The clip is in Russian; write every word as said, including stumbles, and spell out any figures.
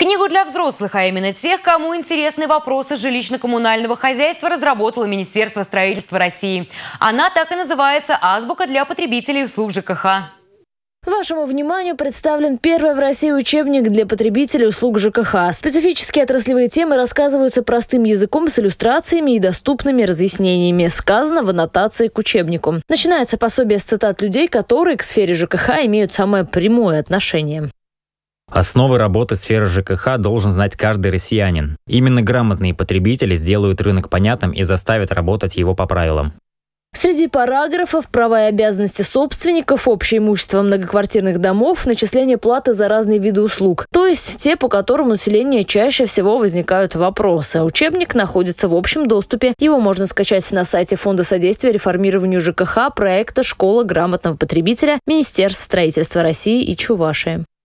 Книгу для взрослых, а именно тех, кому интересны вопросы жилищно-коммунального хозяйства, разработало Министерство строительства России. Она так и называется «Азбука для потребителей услуг ЖКХ». Вашему вниманию представлен первый в России учебник для потребителей услуг ЖКХ. Специфические отраслевые темы рассказываются простым языком с иллюстрациями и доступными разъяснениями. Сказано в аннотации к учебнику. Начинается пособие с цитат людей, которые к сфере ЖКХ имеют самое прямое отношение. Основы работы сферы ЖКХ должен знать каждый россиянин. Именно грамотные потребители сделают рынок понятным и заставят работать его по правилам. Среди параграфов права и обязанности собственников, общее имущество многоквартирных домов, начисление платы за разные виды услуг. То есть те, по которым у населения чаще всего возникают вопросы. Учебник находится в общем доступе. Его можно скачать на сайте Фонда содействия реформированию ЖКХ проекта «Школа грамотного потребителя» Министерства строительства России и Чувашии.